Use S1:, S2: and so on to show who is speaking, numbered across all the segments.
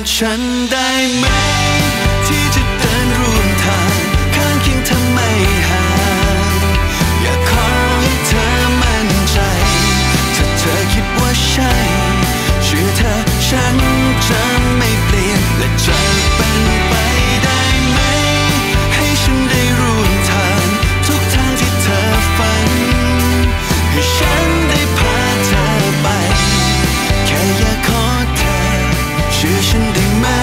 S1: ฉันได้ไหมที่จะเดินร่วมทางข้างเคียงเธอไม่ห่างอยากขอให้เธอมั่นใจถ้าเธอคิดว่าใช่เชื่อเธอฉันจะไม่เปลี่ยนและจะเป็นไปได้ไหมให้ฉันได้ร่วมทางทุกทางที่เธอฝันให้ฉันได้พาเธอไปแค่อยากขอเธอเชื่อฉันได้ไหม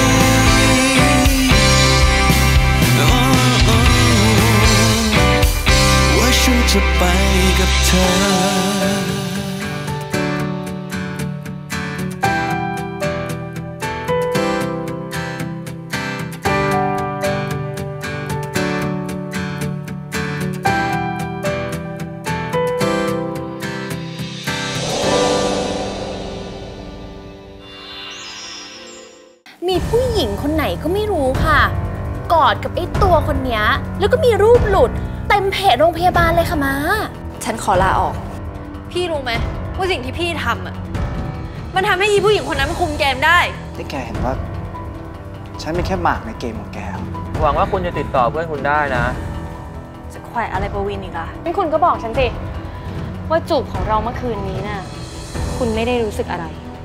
S1: ว่าฉันจะไปกับเธอ
S2: มีผู้หญิงคนไหนก็ไม่รู้ค่ะกอดกับไอ้ตัวคนเนี้ยแล้วก็มีรูปหลุดเต็มเพจโรงพยาบาลเลยค่ะม้า
S3: ฉันขอลาออกพี่รู้ไหมว่าสิ่งที่พี่ทำอ่ะมันทำให้ยีผู้หญิงคนนั้นมันคุมเกมได้
S4: ที่แกเห็นว่าฉันเป็นแค่หมากในเกมของแก
S5: หวังว่าคุณจะติดต่อเพื่อนคุณได้นะ
S3: จะแขวะอะไรประวินอีกล่ะ
S2: งั้นคุณก็บอกฉันสิว่าจูบของเราเมื่อคืนนี้น่ะคุณไม่ได้รู้สึกอะไร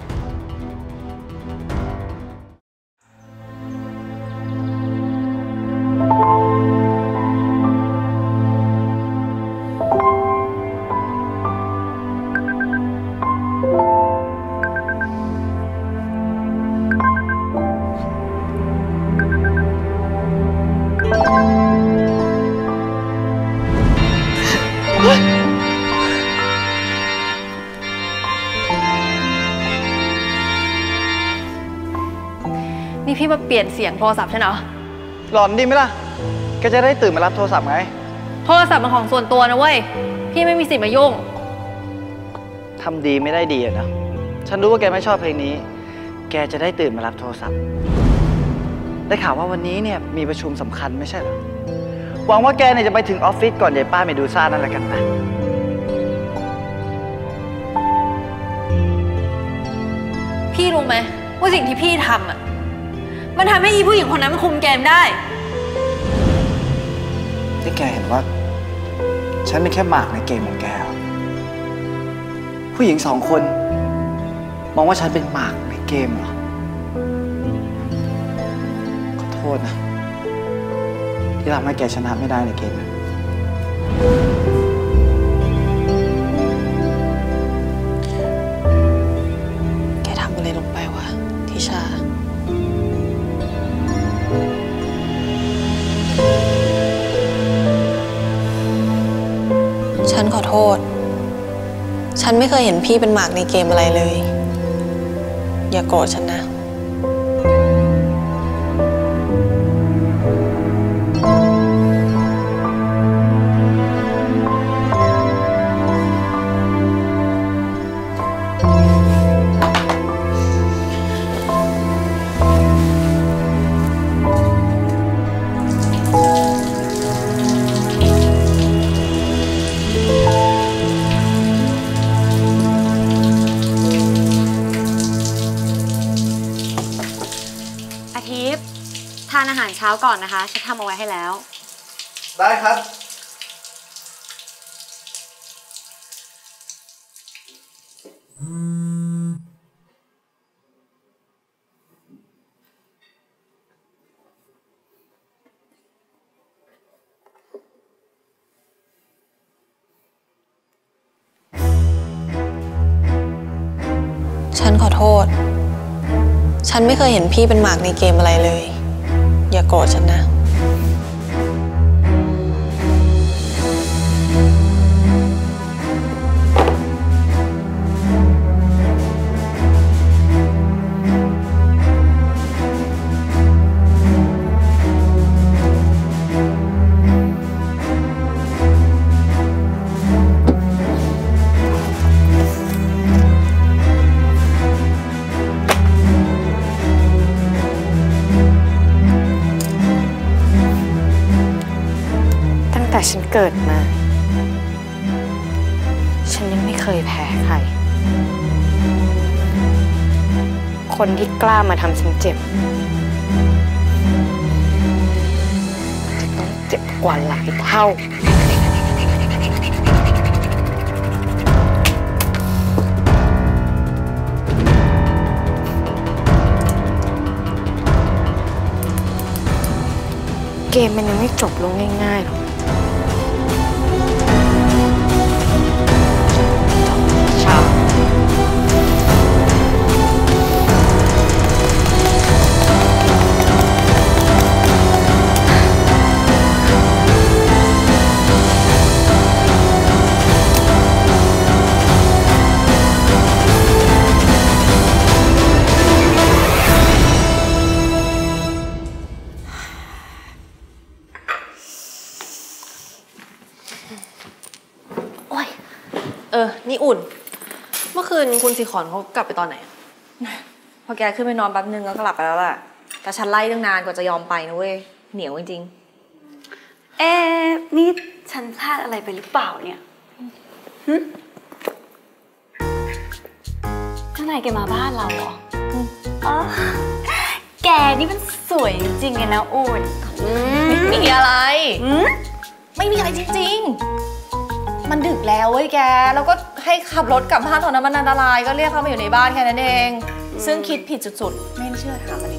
S3: นี่พี่มาเปลี่ยนเสียงโทรศัพท์ใช่เหรอ
S4: หลอนดีไหมล่ะแกจะได้ตื่นมารับโทรศัพท์ไง
S3: โทรศัพท์เป็นของส่วนตัวนะเว้ยพี่ไม่มีสิทธิ์มายุ่ง
S4: ทำดีไม่ได้ดีนะฉันรู้ว่าแกไม่ชอบเพลงนี้แกจะได้ตื่นมารับโทรศัพท์ได้ข่าวว่าวันนี้เนี่ยมีประชุมสำคัญไม่ใช่เหรอหวังว่าแกเนี่ยจะไปถึงออฟฟิศก่อนยายป้าเมดูซ่านั่นแหละกันนะ
S3: พี่รู้ไหมว่าสิ่งที่พี่ทำอ่ะมันทำให้ยีผู้หญิงคนนั้นมันคุมเกมได้
S4: ที่แกเห็นว่าฉันเป็นแค่หมากในเกมของแกผู้หญิงสองคนมองว่าฉันเป็นหมากในเกมเหรอขอโทษนะที่ทำให้แกชนะไม่ได้ในเกมนั้น
S3: แกทำอะไรลงไปวะทิชาฉันขอโทษฉันไม่เคยเห็นพี่เป็นหมากในเกมอะไรเลยอย่าโกรธฉันนะ
S2: ทานอาหารเช้าก่อนนะคะฉันทำเอาไว้ให้แล้ว
S4: ได้ครับ
S3: ฉันขอโทษฉันไม่เคยเห็นพี่เป็นหมากในเกมอะไรเลยอย่าโกรธฉันนะ แต่ฉันเกิดมาฉันยังไม่เคยแพ้ใครคนที่กล้ามาทำฉันเจ็บจะต้องเจ็บกว่าหลายเท่าเกมมันยังไม่จบลงง่ายๆหรอก
S6: นี่อุ่นเมื่อคืนคุณสิขอนเขากลับไปตอนไหนพอแกขึ้นไปนอนแป๊บนึงแล้วก็หลับไปแล้วแหละแต่ฉันไล่ตั้งนานกว่าจะยอมไปนะเว้ยเหนียวจริง
S2: ๆนี่ฉันพลาดอะไรไปหรือเปล่าเนี่ยเจ้านายแกมาบ้านเราเหรออ๋อแกนี่มันสวยจริงๆไงนะอุ่น
S6: ไม่มีอะไรไม่มีอะไรจริงๆมันดึกแล้วเว้ยแกแล้วก็ให้ขับรถกลับบ้านตอนนั้นมันอันตรายก็เรียกเขามาอยู่ในบ้านแค่นั้นเองซึ่งคิดผิดสุดๆไม่เชื่อถามมันดิ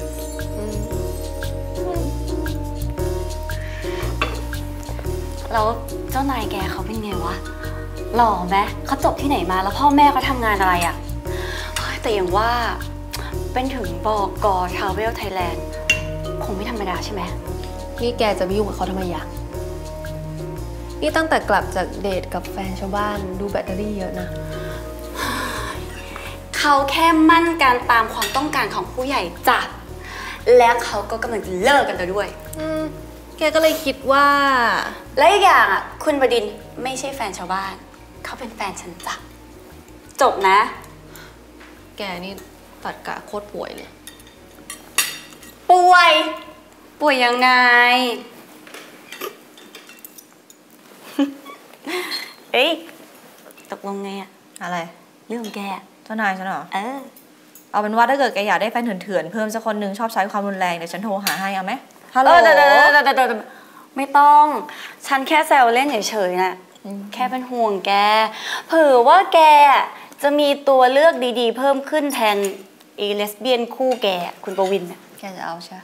S2: แล้วเจ้านายแกเขาเป็นไงวะหล่อไหมเขาจบที่ไหนมาแล้วพ่อแม่เขาทำงานอะไรอ่ะแต่อย่างว่าเป็นถึงบก.ทราเวลไทยแลนด์คงไม่ธรรมดาใช่ไหม
S3: นี่แกจะไปยุ่งกับเขาทำไมอยากนี่ตั้งแต่กลับจากเดทกับแฟนชาวบ้านดูแบตเตอรี่เยอะนะ
S2: เขาแค่มั่นการตามความต้องการของผู้ใหญ่จ้ะและเขาก็กำลังจะเลิกกันแล้วด้วย
S3: แกก็เลยคิดว่า
S2: และอีกอย่างอ่ะคุณบดินทร์ไม่ใช่แฟนชาวบ้านเขาเป็นแฟนฉันจ้ะจบนะ
S3: แกนี่ตัดกะโคตรป่วยเลย
S2: ป่วยยังไงเอ้ยตกลงไงอะ
S6: อะไร
S2: เรื่องแก
S6: เจ้านายฉันเหรอเอาเป็นว่าถ้าเกิดแกอยากได้แฟนเถื่อนๆเพิ่มสักคนหนึ่งชอบใช้ความรุนแรงเดี๋ยวฉันโทรหาให้เอาไหมฮัลโหล
S2: ไม่ต้องฉันแค่แซวเล่นเฉยๆนะแค่เป็นห่วงแกเผื่อว่าแกจะมีตัวเลือกดีๆเพิ่มขึ้นแทนเลสเบี้ยนคู่แกคุณประวิน
S6: แกจะเอาใช่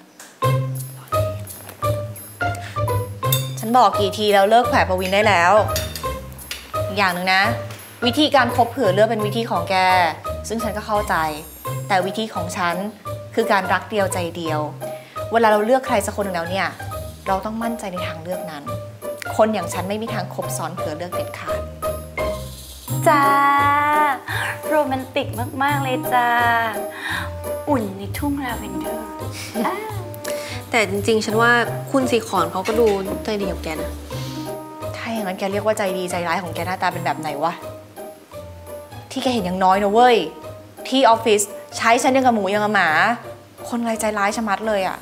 S6: ฉันบอกกี่ทีแล้วเลิกแขวะประวินได้แล้วอีกอย่างหนึ่งนะวิธีการคบเผื่อเลือกเป็นวิธีของแกซึ่งฉันก็เข้าใจแต่วิธีของฉันคือการรักเดียวใจเดียวเวลาเราเลือกใครสักคนหนึ่งแล้วเนี่ยเราต้องมั่นใจในทางเลือกนั้นคนอย่างฉันไม่มีทางคบซ้อนเผื่อเลือกเด็ดขาด
S2: จ้าโรแมนติกมากๆเลยจ้าอุ่นในทุ่งลาเวนเดอร์
S3: แต่จริงๆฉันว่าคุณสีขอนเขาก็ดูใจดีกับแกนะ
S6: ถ้าอย่างนั้นแกเรียกว่าใจดีใจร้ายของแกหน้าตาเป็นแบบไหนวะที่แกเห็นอย่างน้อยนะเว้ยที่ออฟฟิศใช้ฉันยังกับหมูยังกับหมาคนไรใจร้ายชะมัดเลยอ่ะ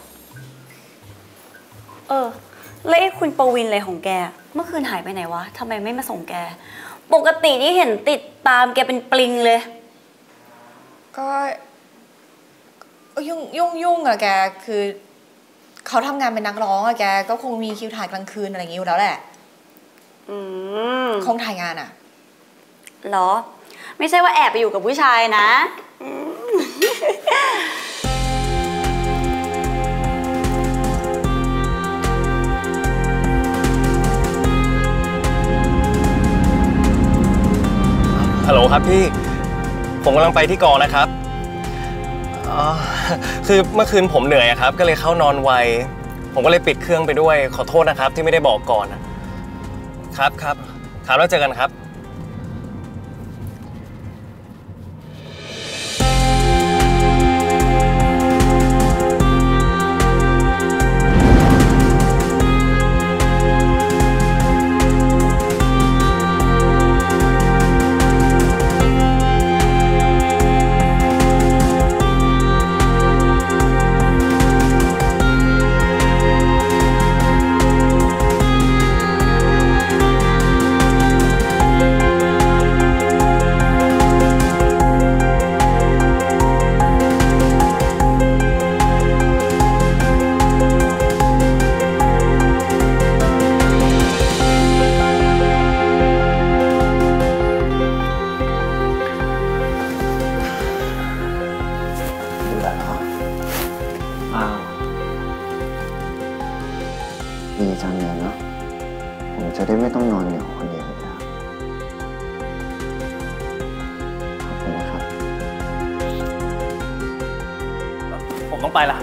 S2: แล้วไอ้คุณประวินอะไรของแกเมื่อคืนหายไปไหนวะทำไมไม่มาส่งแกปกติที่เห็นติดตามแกเป็นปลิงเลย
S6: ก็ยุ่งอะแกคือเขาทำงานเป็นนักร้องอะแกก็คงมีคิวถ่ายกลางคืนอะไรอย่างงี้อยู่แล้วแหละคงถ่ายงานอะ
S2: เหรอไม่ใช่ว่าแอบไปอยู่กับผู้ชายนะ
S7: ฮัลโหลครับพี่ผมกำลังไปที่กองนะครับคือเมื่อคืนผมเหนื่อยครับก็เลยเข้านอนไวผมก็เลยปิดเครื่องไปด้วยขอโทษนะครับที่ไม่ได้บอกก่อนครับแล้วเจอกันครับ
S8: เหรออ้าวดีจังเลยเนาะผมจะได้ไม่ต้องนอนเหงาคนเดียวอีกแล้วขอบคุณนะครับ
S7: ผมต้องไปละ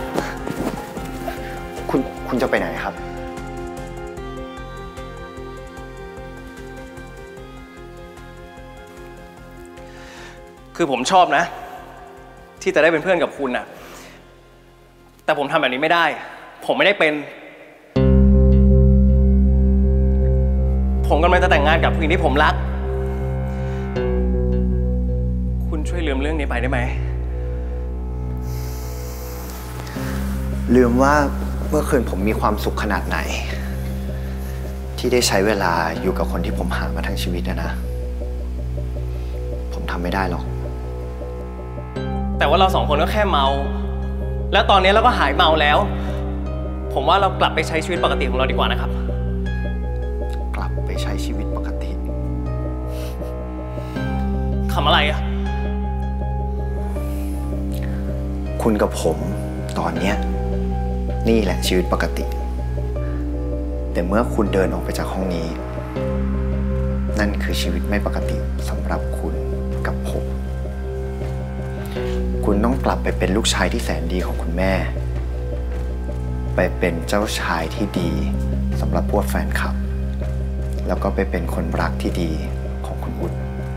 S8: คุณจะไปไหนครับ
S7: คือผมชอบนะ ที่จะได้เป็นเพื่อนกับคุณน่ะแต่ผมทำแบบนี้ไม่ได้ผมไม่ได้เป็นผมกำลังจะแต่งงานกับผู้หญิงที่ผมรักคุณช่วยลืมเรื่องนี้ไปได้ไหม
S8: ลืมว่าเมื่อคืนผมมีความสุขขนาดไหนที่ได้ใช้เวลาอยู่กับคนที่ผมหามาทั้งชีวิตนะผมทำไม่ได้หรอก
S7: แต่ว่าเราสองคนก็แค่เมาแล้วตอนนี้เราก็หายเมาแล้วผมว่าเรากลับไปใช้ชีวิตปกติของเราดีกว่านะครับ
S8: กลับไปใช้ชีวิตปกติ
S7: ทำอะไรอะ
S8: คุณกับผมตอนเนี้ยนี่แหละชีวิตปกติแต่เมื่อคุณเดินออกไปจากห้องนี้นั่นคือชีวิตไม่ปกติสำหรับคุณกับผมคุณต้องกลับไปเป็นลูกชายที่แสนดีของคุณแม่ไปเป็นเจ้าชายที่ดีสำหรับพวกแฟนคลับแล้วก็ไปเป็นคนรักที่ดีของคุณอุ๊ด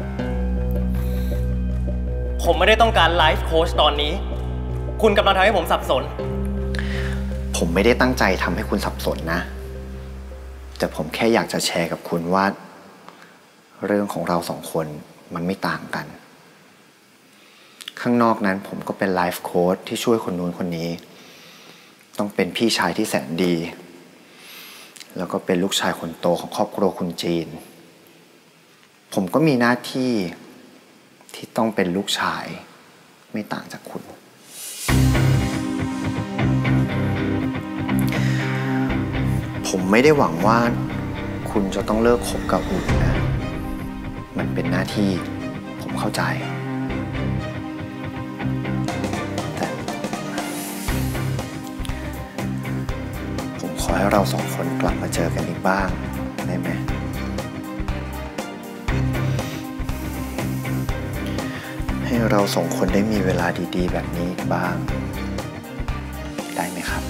S7: ผมไม่ได้ต้องการไลฟ์โค้ชตอนนี้คุณกำลังทำให้ผมสับสน
S8: ผมไม่ได้ตั้งใจทำให้คุณสับสนนะแต่ผมแค่อยากจะแชร์กับคุณว่าเรื่องของเราสองคนมันไม่ต่างกันข้างนอกนั้นผมก็เป็นไลฟ์โค้ชที่ช่วยคนนู้นคนนี้ต้องเป็นพี่ชายที่แสนดีแล้วก็เป็นลูกชายคนโตของครอบครัวคุณจีนผมก็มีหน้าที่ที่ต้องเป็นลูกชายไม่ต่างจากคุณผมไม่ได้หวังว่าคุณจะต้องเลิกคบกับอุ่นนะมันเป็นหน้าที่ผมเข้าใจแต่ผมขอให้เราสองคนกลับมาเจอกันอีกบ้างได้ไหมให้เราสองคนได้มีเวลาดีๆแบบนี้อีกบ้างได้ไหมครับ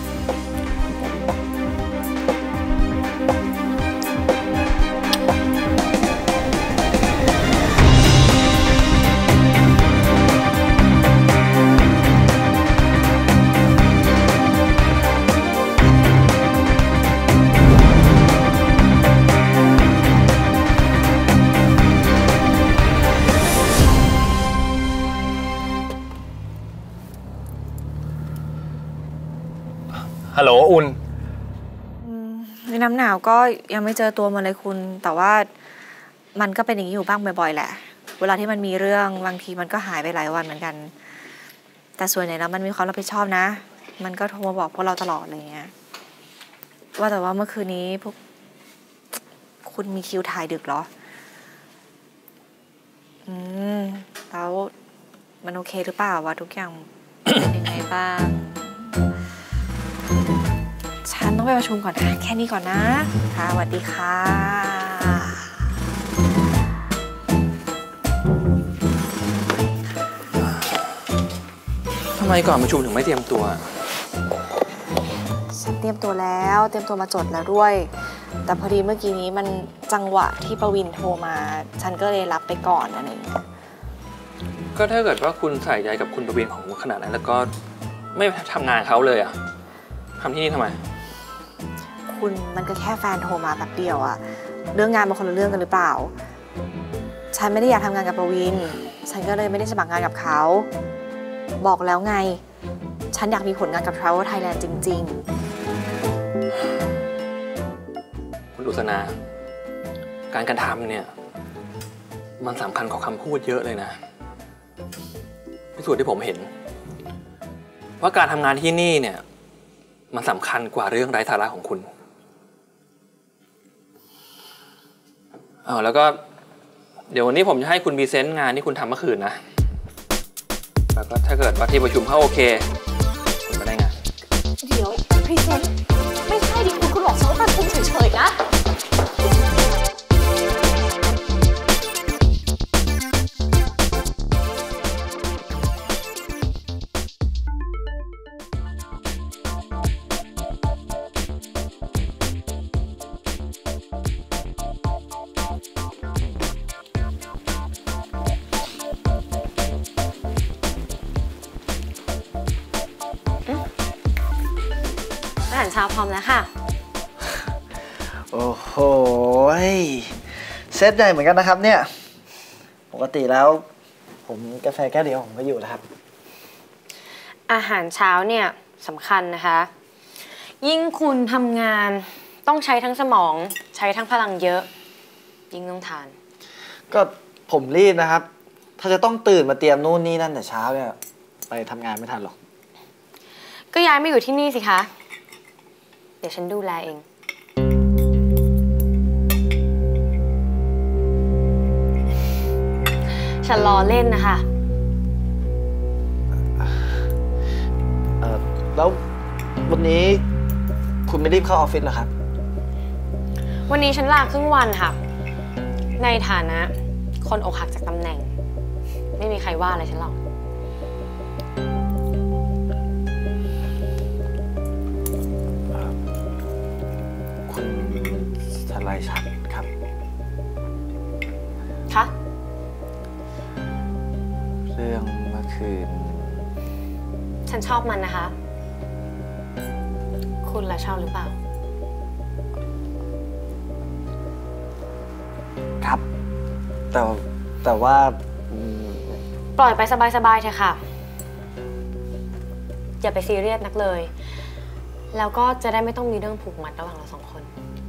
S7: ฮัลโหลอุ่น
S6: ในน้ำหนาวก็ยังไม่เจอตัวมันเลยคุณแต่ว่ามันก็เป็นอย่างนี้อยู่บ้างบ่อยๆแหละเวลาที่มันมีเรื่องบางทีมันก็หายไปหลายวันเหมือนกันแต่ส่วนใหญ่แล้วมันมีความรับผิดชอบนะมันก็โทรมาบอกพวกเราตลอดอะไรเงี้ยว่าแต่ว่าเมื่อคืนนี้พวกคุณมีคิวถ่ายดึกเหรอแล้วมันโอเคหรือเปล่าว่าทุกอย่างเป็นยังไงบ้างฉันต้องไปประชุมก่อนนะแค่นี้ก่อนนะค่ะสวัสดีค่ะ
S5: ทำไมก่อนประชุมถึงไม่เตรียมตัว
S6: ฉันเตรียมตัวแล้วเตรียมตัวมาจดแล้วด้วยแต่พอดีเมื่อกี้นี้มันจังหวะที่ประวินโทรมาฉันก็เลยรับไปก่อนอะไรอย่างเงี้ย
S5: ก็ถ้าเกิดว่าคุณใส่ใจกับคุณประวินของขนาดนั้นแล้วก็ไม่ทำงานเขาเลยอะทำที่นี่ทำไม
S6: คุณมันก็แค่แฟนโทรมาแบบเดียวอะเรื่องงานมันคนละเรื่องกันหรือเปล่าฉันไม่ได้อยากทำงานกับประวินฉันก็เลยไม่ได้สมัครงานกับเขาบอกแล้วไงฉันอยากมีผลงานกับ Travel Thailand จริง
S5: ๆคุณอุศนาการกระทำเนี่ยมันสำคัญกว่าคำพูดเยอะเลยนะพิสูจน์ที่ผมเห็นว่าการทำงานที่นี่เนี่ยมันสำคัญกว่าเรื่องไร้สาระของคุณแล้วก็เดี๋ยววันนี้ผมจะให้คุณพรีเซนต์งานที่คุณทำเมื่อคืนนะไปแล้วก็ถ้าเกิดว่าที่ประชุมเขาโอเคคุณก็ได้งาน
S2: เดี๋ยวพรีเซนต์ไม่ใช่ดิคุณบอกฉันว่าประชุมเฉยๆนะอาหารเช้าพร้อมแล้วค่ะ
S4: โอ้โหเซตใหญ่เหมือนกันนะครับเนี่ยปกติแล้วผมกาแฟแก้วเดียวผมก็อยู่แล้วครับ
S2: อาหารเช้าเนี่ยสำคัญนะคะ ยิ่งคุณทำงานต้องใช้ทั้งสมองใช้ทั้งพลังเยอะ ยิ่งต้องทาน
S4: ก็ผมรีบนะครับถ้าจะต้องตื่นมาเตรียมนู่นนี่นั่นแต่เช้าเนี่ยไปทำงานไม่ทันหรอก
S2: ก็ย้ายมาอยู่ที่นี่สิคะเดี๋ยวฉันดูแลเองฉันล้อเล่นนะคะ
S4: แล้ววันนี้คุณไม่รีบเข้าออฟฟิศเหรอครับ
S2: วันนี้ฉันลาครึ่งวันค่ะในฐานะคนอกหักจากตำแหน่งไม่มีใครว่าอะไรฉันหรอก
S4: คุณสไลชัดครับ
S2: คะ
S4: เรื่องเมื่อคืน
S2: ฉันชอบมันนะคะคุณล่ะชอบหรือเปล่า
S4: ครับแต่ว่า
S2: ปล่อยไปสบายๆเถอะค่ะอย่าไปซีเรียสนักเลยแล้วก็จะได้ไม่ต้องมีเรื่องผูกมัดระหว่างเราสองคน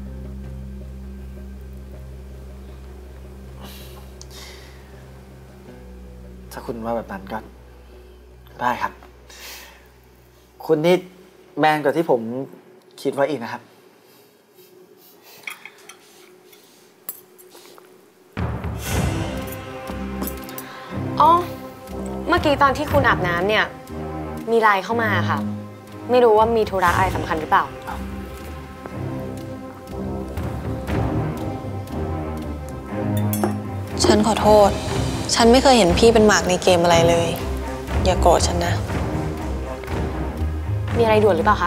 S4: ถ้าคุณว่าแบบนั้นก็ได้ครับคุณนี่แมนกว่าที่ผมคิดไว้อีกนะครับ
S2: อ๋อเมื่อกี้ตอนที่คุณอาบน้ำเนี่ยมีไลน์เข้ามาค่ะไม่รู้ว่ามีธุระอะไรสำคัญหรือเปล่า
S3: ฉันขอโทษฉันไม่เคยเห็นพี่เป็นหมากในเกมอะไรเลยอย่าโกรธฉันนะ
S2: มีอะไรด่วนหรือเปล่าคะ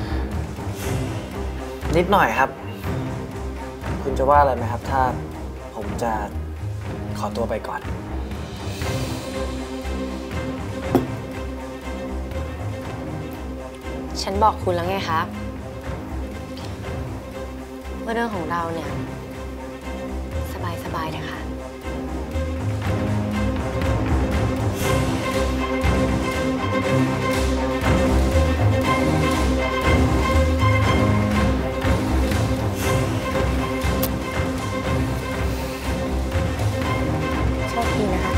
S4: นิดหน่อยครับคุณจะว่าอะไรไหมครับถ้าผมจะขอตัวไปก่อน
S2: ฉันบอกคุณแล้วไงคะว่าเรื่องของเราเนี่ยสบายๆนะคะโชคดีนะคะ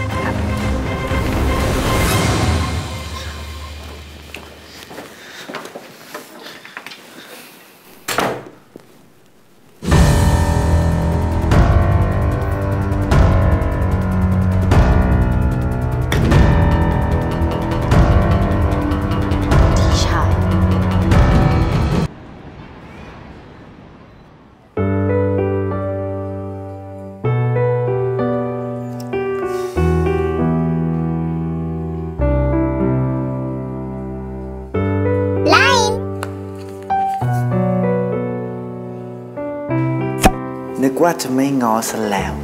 S4: นึกว่าจะไม่ง้อซะแล้ว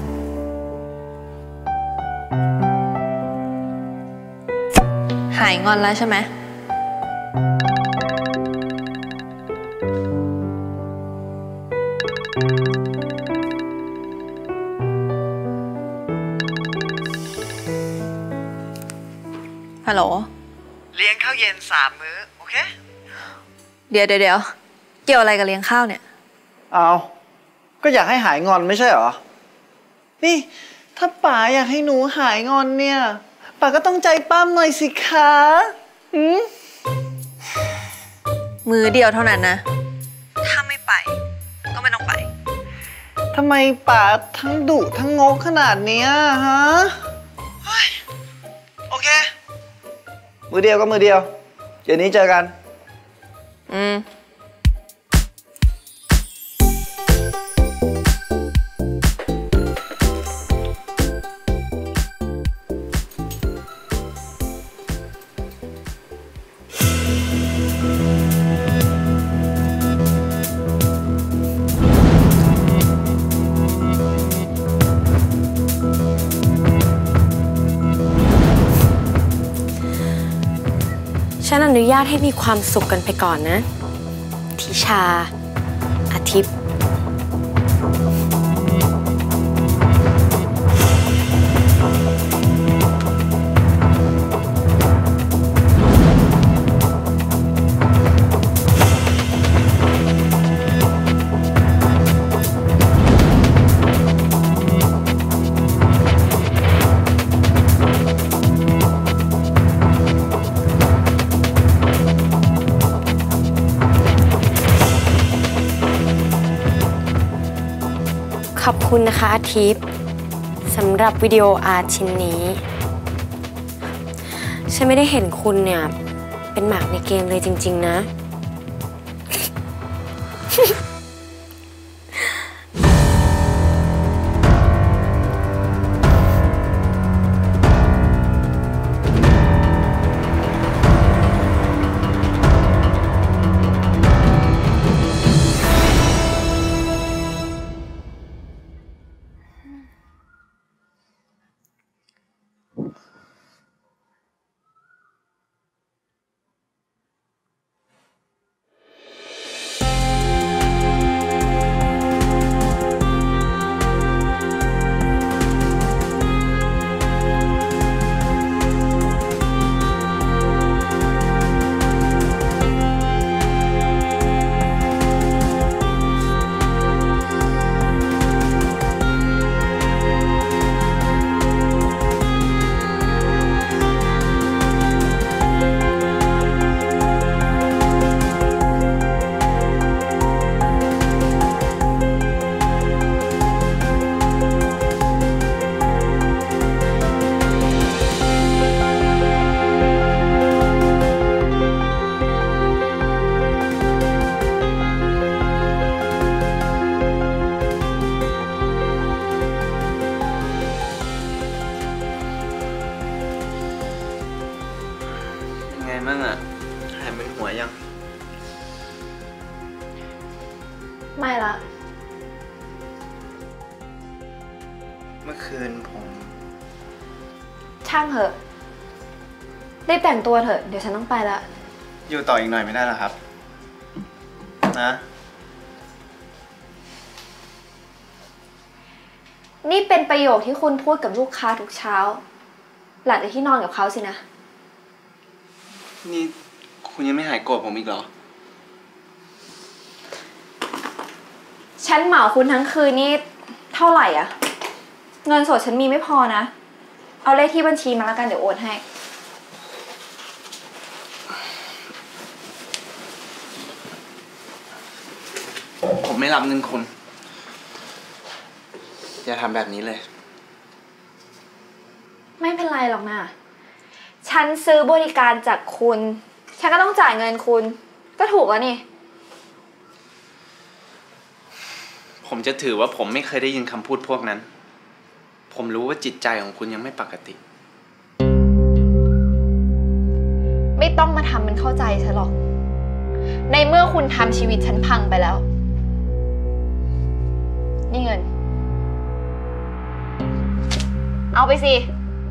S3: หายงอนแล้วใช่ไหมฮัลโหล
S4: เลี้ยงข้าวเย็น3 มื้อโอเค
S3: เดี๋ยวเกี่ยวอะไรกับเลี้ยงข้าวเนี่ย
S4: เอาก็อยากให้หายงอนไม่ใช่เหรอนี่ถ้าป๋าอยากให้หนูหายงอนเนี่ยป๋าก็ต้องใจปั้มหน่อยสิคะ
S3: มือเดียวเท่านั้นนะถ้าไม่ไปก็ไม่ต้องไป
S4: ทำไมป๋าทั้งดุทั้งงกขนาดนี้ฮะโอเคมือเดียวก็มือเดียวเดี๋ยวนี้เจอกัน
S2: ฉันอนุญาตให้มีความสุขกันไปก่อนนะทิชาอาทิตย์ขอบคุณนะคะอาทิตย์สำหรับวิดีโออาร์ตชิ้นนี้ฉันไม่ได้เห็นคุณเนี่ยเป็นหมากในเกมเลยจริงๆนะ
S4: มั่งอ่ะหายมึนหัวยัง
S3: ไม่ละ
S4: เมื่อคืนผม
S3: ช่างเถอะรีบแต่งตัวเถอะเดี๋ยวฉันต้องไปละ
S4: อยู่ต่ออีกหน่อยไม่ได้หรอครับนะ
S3: นี่เป็นประโยคที่คุณพูดกับลูกค้าทุกเช้าหลังจากที่นอนกับเขาสินะ
S4: นี่คุณยังไม่หายโกรธผมอีกเหรอ
S3: ฉันเหมาคุณทั้งคืนนี่เท่าไหร่อ่ะเงินสดฉันมีไม่พอนะเอาเลขที่บัญชีมาแล้วกันเดี๋ยวโอนให้
S4: ผมไม่รับเงินคุณอย่าทำแบบนี้เลย
S3: ไม่เป็นไรหรอกนะฉันซื้อบริการจากคุณฉันก็ต้องจ่ายเงินคุณก็ถูกแล้วนี่
S4: ผมจะถือว่าผมไม่เคยได้ยินคำพูดพวกนั้นผมรู้ว่าจิตใจของคุณยังไม่ปกติ
S3: ไม่ต้องมาทำเป็นเข้าใจฉันหรอกในเมื่อคุณทำชีวิตฉันพังไปแล้วนี่เงินเอาไปสิ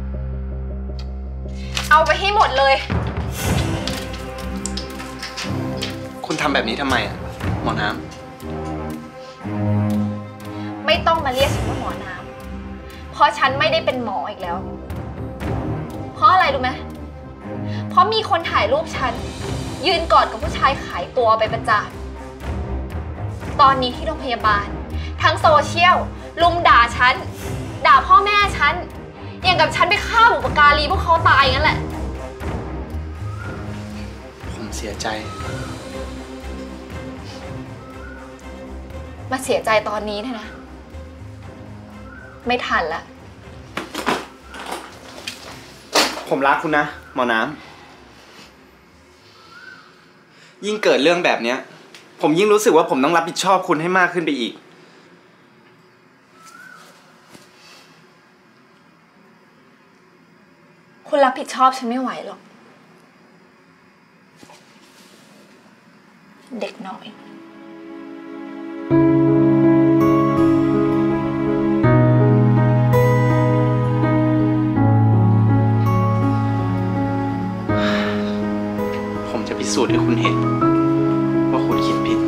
S3: เอาไปให้หมดเลย
S4: คุณทำแบบนี้ทำไมอ่ะหมอน้
S3: ำไม่ต้องมาเรียกฉันว่าหมอน้ำเพราะฉันไม่ได้เป็นหมออีกแล้วเพราะอะไรรู้ไหมเพราะมีคนถ่ายรูปฉันยืนกอดกับผู้ชายขายตัวไปประจานตอนนี้ที่โรงพยาบาลทั้งโซเชียลลุมด่าฉันด่าพ่อแม่ฉันอย่างกับฉันไปฆ่าบุปการีพวกเขาตายงั้นแหละ
S4: ผมเสียใจ
S3: มาเสียใจตอนนี้เนี่ยนะไม่ทันละ
S4: ผมรักคุณนะหมอน้
S9: ยิ่งเกิดเรื่องแบบเนี้ยผมยิ่งรู้สึกว่าผมต้องรับผิดชอบคุณให้มากขึ้นไปอีก
S3: คุณรับผิดชอบฉันไม่ไหวหรอกเด็กน้อย
S9: ผมจะพิสูจน์ให้คุณเห็นว่าคุณคิดผิด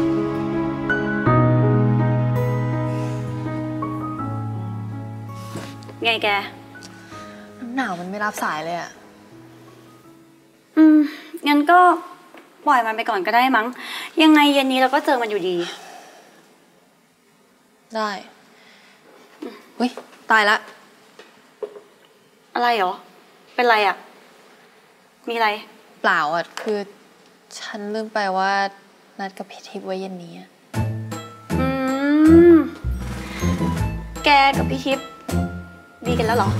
S2: ไงแก
S6: น้ำหนาวมันไม่รับสายเลยอะ
S2: งั้นก็ปล่อยมันไปก่อนก็ได้มั้งยังไงเย็นนี้เราก็เจอมันอยู่ดี
S6: ได้อุ้ยตายละ
S2: อะไรหรอเป็นไรอะมีอะไร
S6: เปล่าอะคือฉันลืมไปว่านัดกับพี่ทิพย์ไว้เย็นนี้
S2: แกกับพี่ทิพย์ดีกันแล้วเหรอ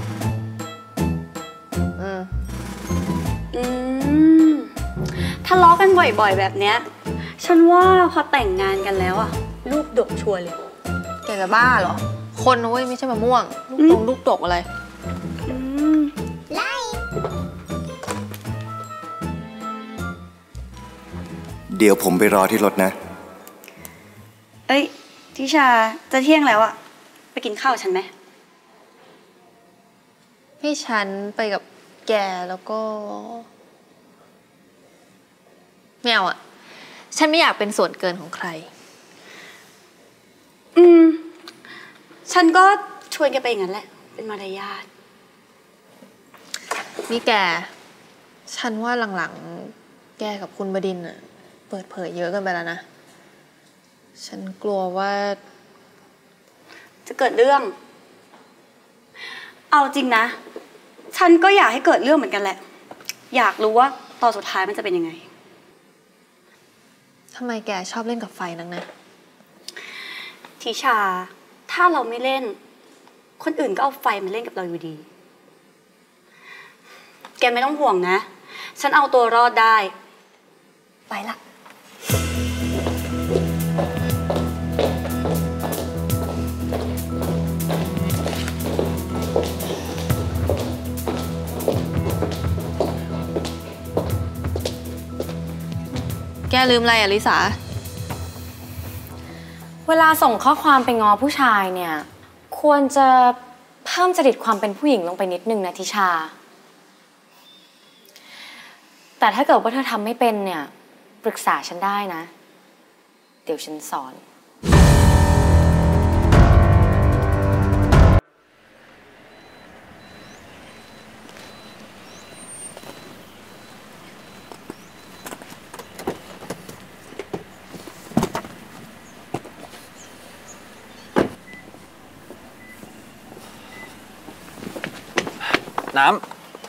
S2: ทะเลาะกันบ่อยๆแบบเนี้ยฉันว่าพอแต่งงานกันแล้วอะลูกดกชัวร์เลย
S6: แกจะบ้าเหรอคนนะเว้ยไม่ใช่มะม่วงลูกดกอะไร
S8: เดี๋ยวผมไปรอที่รถนะ
S2: เอ้ยทิชาจะเที่ยงแล้วอะไปกินข้าวฉันไหม
S6: ให้ฉันไปกับแกแล้วก็ไม่เอาอะฉันไม่อยากเป็นส่วนเกินของใคร
S2: ฉันก็ชวนแกไปอย่างนั้นแหละเป็นมารยาท
S6: นี่แกฉันว่าหลังๆแกกับคุณบดินทร์อะเปิดเผยเยอะกันไปแล้วนะฉันกลัวว่า
S2: จะเกิดเรื่องเอาจริงนะฉันก็อยากให้เกิดเรื่องเหมือนกันแหละอยากรู้ว่าตอนสุดท้ายมันจะเป็นยังไง
S6: ทำไมแกชอบเล่นกับไฟนักนะ
S2: ทิชาถ้าเราไม่เล่นคนอื่นก็เอาไฟมาเล่นกับเราอยู่ดีแกไม่ต้องห่วงนะฉันเอาตัวรอดได้ไปละ
S6: แกลืมอะไรอะลิสา
S10: เวลาส่งข้อความไปง้อผู้ชายเนี่ยควรจะเพิ่มจริตความเป็นผู้หญิงลงไปนิดนึงนะทิชาแต่ถ้าเกิดว่าเธอทำไม่เป็นเนี่ยปรึกษาฉันได้นะเดี๋ยวฉันสอน
S5: น้ำ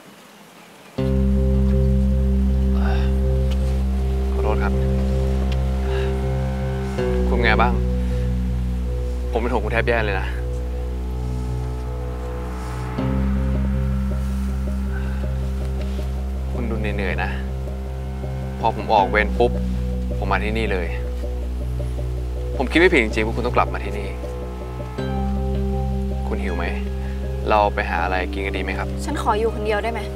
S5: ขอโทษครับคุณไงบ้างผมเป็นห่วงคุณแทบแย่เลยนะคุณดูเหนื่อยๆนะพอผมออกเวรปุ๊บผมมาที่นี่เลยผมคิดไม่ผิดจริงๆว่าคุณต้องกลับมาที่นี่คุณหิวไหมเราไปหาอะไรกินกันดีไหมครับ
S3: ฉันขออยู่คนเดียวได้ไหม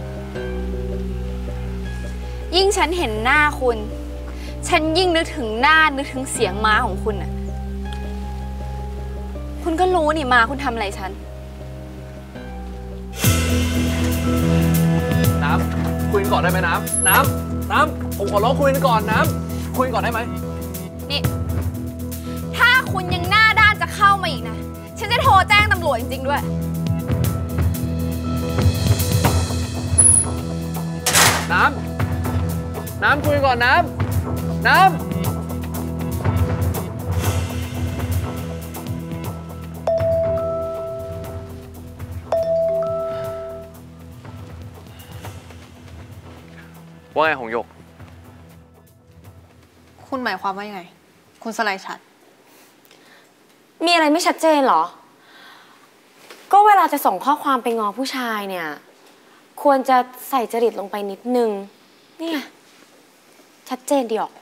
S3: ยิ่งฉันเห็นหน้าคุณฉันยิ่งนึกถึงหน้านึกถึงเสียงม้าของคุณน่ะคุณก็รู้นี่มาคุณทำอะไรฉัน
S5: น้ำคุยกันก่อนได้ไหมน้ำผมขอร้องคุยกันก่อนน้ำคุยกันก่อนได้ไหม
S3: นี่ถ้าคุณยังหน้าด้านจะเข้ามาอีกนะฉันจะโทรแจ้งตำรวจจริงๆด้วย
S5: น้ำคุยก่อนน้ำว่าไงหงหยก
S6: คุณหมายความว่ายังไงคุณสไลด์ชัด
S10: มีอะไรไม่ชัดเจนเหรอก็เวลาจะส่งข้อความไปง้อผู้ชายเนี่ยควรจะใส่จริตลงไปนิดนึงนี่ไงชัดเจนดีออก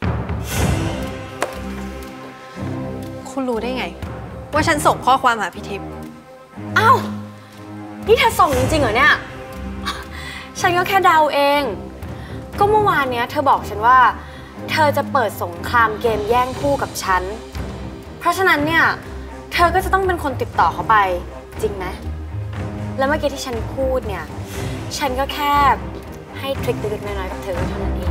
S11: คุณรู้ได้ไง ว่าฉันส่งข้อความหาพี่ทิพย์
S10: อ้าว นี่เธอส่งจริงๆเหรอเนี่ย ฉันก็แค่เดาเอง ก็เมื่อวานเนี้ยเธอบอกฉันว่า เธอจะเปิดสงครามเกมแย่งคู่กับฉัน เพราะฉะนั้นเนี่ย เธอก็จะต้องเป็นคนติดต่อเขาไป จริงไหม แล้วเมื่อกี้ที่ฉันพูดเนี่ย ฉันก็แค่ให้ทริคเล็กๆน้อยๆกับเธอเท่านั้นเอง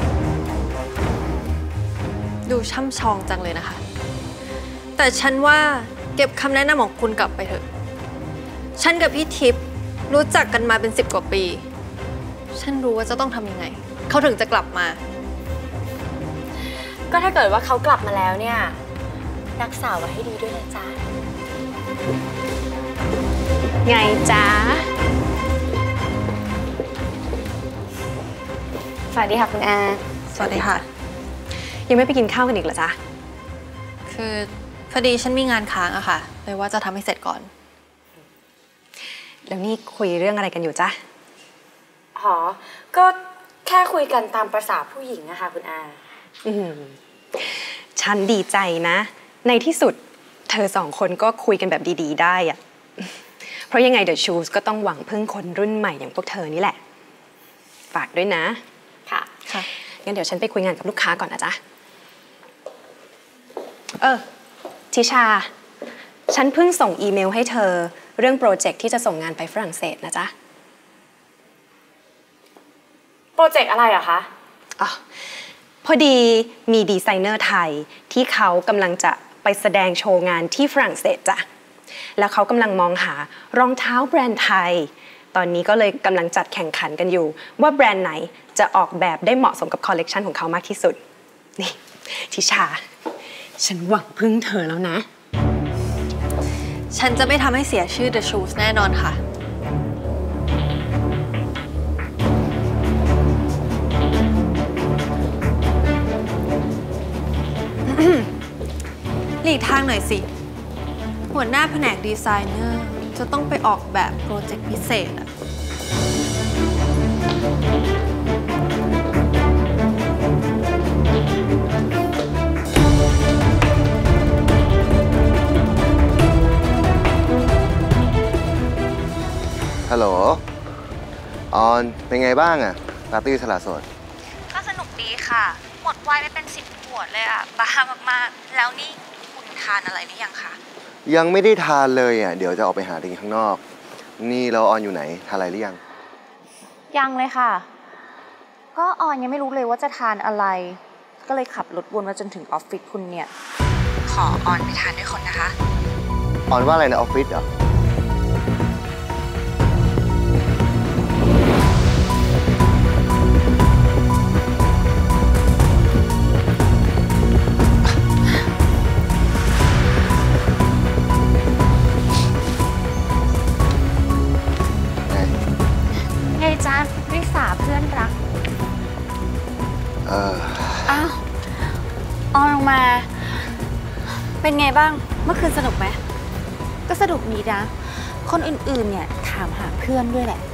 S11: ดูช่ำชองจังเลยนะคะ แต่ฉันว่าเก็บคำแนะนำของคุณกลับไปเถอะ ฉันกับพี่ทิพย์รู้จักกันมาเป็น10 กว่าปี ฉันรู้ว่าจะต้องทำยังไง เขาถึงจะกลับมา
S10: ก็ถ้าเกิดว่าเขากลับมาแล้วเนี่ย รักษาไว้ให้ดีด้วยนะจ๊ะ ไงจ๊ะ สวัสดีค่ะคุณอา
S11: สวัสดีค่ะ
S10: ยังไม่ไปกินข้าวกันอีกเหรอจ๊ะ
S11: คือพอดีฉันมีงานค้างอะค่ะเลยว่าจะทำให้เสร็จก่อน
S10: แล้วนี่คุยเรื่องอะไรกันอยู่จ๊ะอ๋อก็แค่คุยกันตามประสาผู้หญิงอะค่ะคุณอา
S12: ฉันดีใจนะในที่สุดเธอสองคนก็คุยกันแบบดีๆได้อะเพราะยังไงเดอะชูสก็ต้องหวังพึ่งคนรุ่นใหม่อย่างพวกเธอนี่แหละฝากด้วยนะ
S10: ค่ะ
S12: งั้นเดี๋ยวฉันไปคุยงานกับลูกค้าก่อนนะจ๊ะทิชาฉันเพิ่งส่งอีเมลให้เธอเรื่องโปรเจกต์ที่จะส่งงานไปฝรั่งเศสนะจ๊ะ
S10: โปรเจกต์อะไรอะคะ
S12: พอดีมีดีไซเนอร์ไทยที่เขากำลังจะไปแสดงโชว์งานที่ฝรั่งเศสจ้ะแล้วเขากำลังมองหารองเท้าแบรนด์ไทยตอนนี้ก็เลยกำลังจัดแข่งขันกันอยู่ว่าแบรนด์ไหนจะออกแบบได้เหมาะสมกับคอลเลกชันของเขามากที่สุดนี่ทิชาฉันหวังพึ่งเธอแล้วนะ
S11: ฉันจะไม่ทำให้เสียชื่อ The Shoes แน่นอนค่ะ หลีกทางหน่อยสิ หัวหน้าแผนกดีไซเนอร์จะต้องไปออกแบบโปรเจกต์พิเศษอะ
S13: ฮัลโหลออนเป็นไงบ้างอะปาร์ตี้สละโสด
S6: ก็สนุกดีค่ะหมดไวน์ไปเป็น10 ขวดเลยอะบ้ามากๆแล้วนี่คุณทานอะไรหรือยังคะ
S13: ยังไม่ได้ทานเลยอะเดี๋ยวจะออกไปหากินข้างนอกนี่เราออนอยู่ไหนทานอะไรหรือยัง
S6: ยังเลยค่ะก็ออนยังไม่รู้เลยว่าจะทานอะไรก็เลยขับรถวนมาจนถึงออฟฟิศคุณเนี่ยขอออนไปทานด้วยคนนะคะ
S13: ออนว่าอะไรในออฟฟิศเหรอ
S6: ไงจ๊ะริสาเพื่อนรัก
S10: อ้าวออนลงมาเป็นไงบ้างเมื่อคืนสนุกไหม
S6: ก็สนุกดีนะคนอื่นๆเนี่ยถามหาเพื่อนด้วยแหละ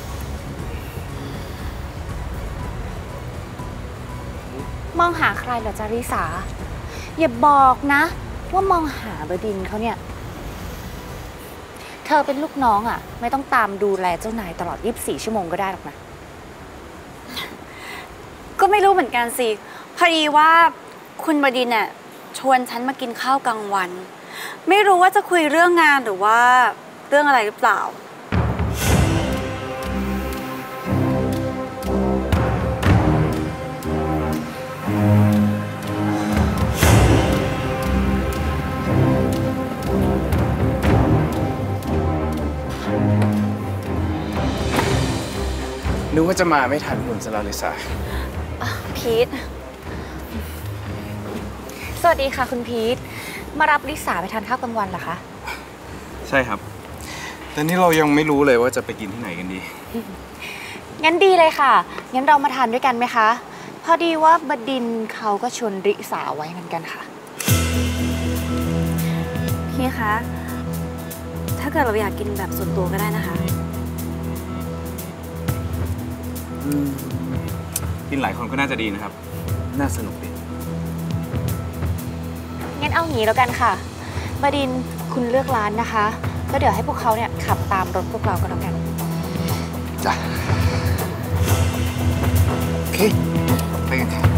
S6: มองหาใครเหรอจ๊ะริสาอย่าบอกนะว่ามองหาบดินทร์เขาเนี่ยเธอเป็นลูกน้องอ่ะไม่ต้องตามดูแลเจ้านายตลอด24 ชั่วโมงก็ได้หรอกนะ
S10: ก็ไม่รู้เหมือนกันสิพอดีว่าคุณบดินทร์น่ะชวนฉันมากินข้าวกลางวันไม่รู้ว่าจะคุยเรื่องงานหรือว่าเรื่องอะไรหรือเปล่า
S9: นึกว่าจะมาไม่ทันคุณซะแล้วลิซ่า
S6: พีทสวัสดีค่ะคุณพีทมารับลิสาไปทานข้าวกลางวันเหรอคะ
S9: ใช่ครับแต่นี่เรายังไม่รู้เลยว่าจะไปกินที่ไหนกันดี
S6: งั้นดีเลยค่ะงั้นเรามาทานด้วยกันไหมคะพอดีว่าบดินทร์เขาก็ชวนริสาไว้เหมือนกันค่ะ
S10: พี่คะถ้าเกิดเราอยากกินแบบส่วนตัวก็ได้นะคะ
S9: กินหลายคนก็น่าจะดีนะครับ น่าสนุกดี
S10: งั้นเอางี้แล้วกันค่ะบดินทร์คุณเลือกร้านนะคะแล้วเดี๋ยวให้พวกเขาเนี่ยขับตามรถพวกเราก็แล้วกัน
S8: จ้ะ โอเค ไปกันค่ะ